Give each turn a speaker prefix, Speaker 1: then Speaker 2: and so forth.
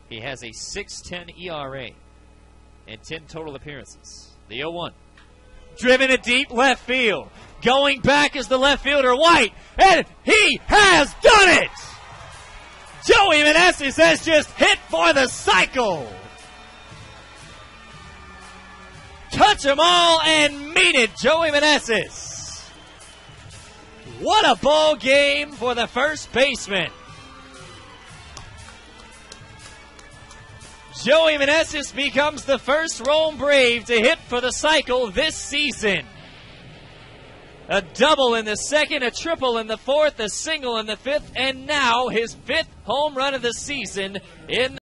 Speaker 1: He has a 6.10 ERA and 10 total appearances. The 0-1. Driven to deep left field. Going back is the left fielder, White, and he has done it! Joey Meneses has just hit for the cycle. Touch 'em all and mean it, Joey Meneses. What a ball game for the first baseman. Joey Meneses becomes the first Rome Brave to hit for the cycle this season. A double in the second, a triple in the fourth, a single in the fifth, and now his 5th home run of the season in